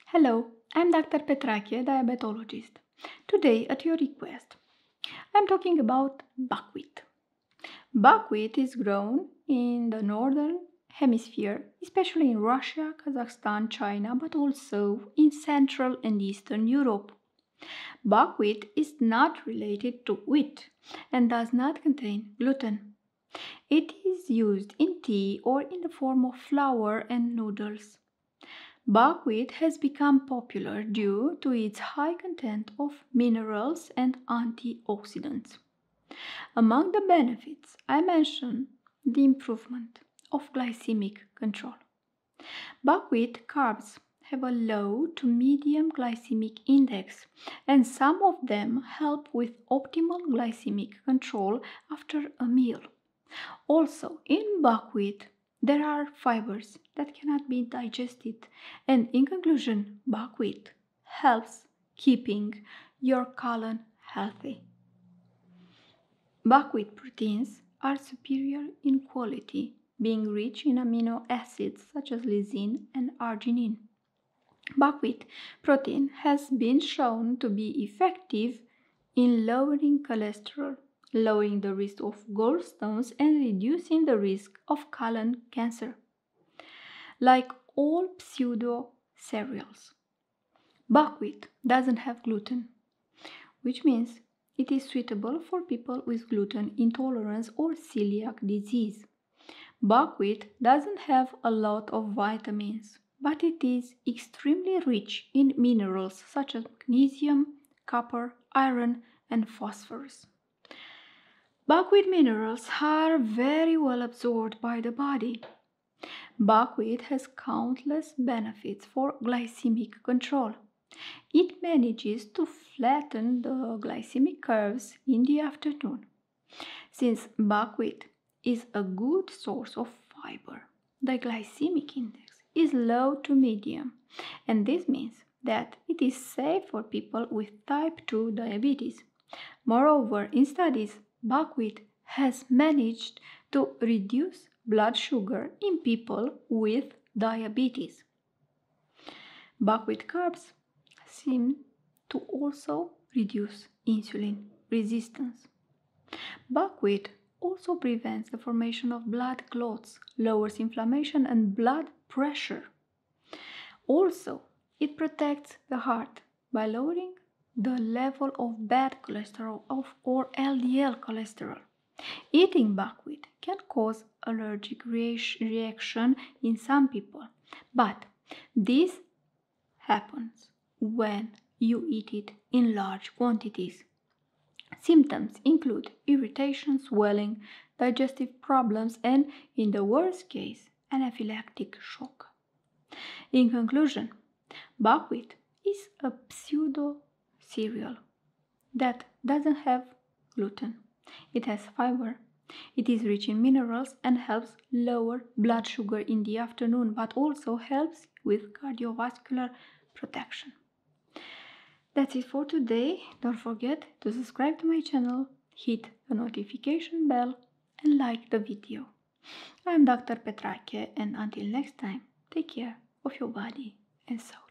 Hello, I'm Dr. Petrache, diabetologist. Today, at your request, I'm talking about buckwheat. Buckwheat is grown in the northern hemisphere, especially in Russia, Kazakhstan, China, but also in Central and Eastern Europe. Buckwheat is not related to wheat and does not contain gluten. It is used in tea or in the form of flour and noodles. Buckwheat has become popular due to its high content of minerals and antioxidants. Among the benefits, I mention the improvement of glycemic control. Buckwheat carbs have a low to medium glycemic index, and some of them help with optimal glycemic control after a meal. Also, in buckwheat, there are fibers that cannot be digested, and in conclusion, buckwheat helps keeping your colon healthy. Buckwheat proteins are superior in quality, being rich in amino acids such as lysine and arginine. Buckwheat protein has been shown to be effective in lowering cholesterol, lowering the risk of gallstones, and reducing the risk of colon cancer. Like all pseudo cereals, buckwheat doesn't have gluten, which means it is suitable for people with gluten intolerance or celiac disease. Buckwheat doesn't have a lot of vitamins, but it is extremely rich in minerals such as magnesium, copper, iron, and phosphorus. Buckwheat minerals are very well absorbed by the body. Buckwheat has countless benefits for glycemic control. It manages to flatten the glycemic curves in the afternoon. Since buckwheat is a good source of fiber, the glycemic index is low to medium, and this means that it is safe for people with type 2 diabetes. Moreover, in studies, buckwheat has managed to reduce blood sugar in people with diabetes. Buckwheat carbs seem to also reduce insulin resistance. Buckwheat also prevents the formation of blood clots, lowers inflammation and blood pressure. Also, it protects the heart by lowering the level of bad cholesterol or LDL cholesterol. Eating buckwheat can cause allergic reaction in some people, but this happens when you eat it in large quantities. Symptoms include irritation, swelling, digestive problems, and, in the worst case, anaphylactic shock. In conclusion, buckwheat is a pseudo cereal that doesn't have gluten. It has fiber. It is rich in minerals and helps lower blood sugar in the afternoon, but also helps with cardiovascular protection. That's it for today. Don't forget to subscribe to my channel, hit the notification bell, and like the video. I'm Dr. Petrache, and until next time, take care of your body and soul.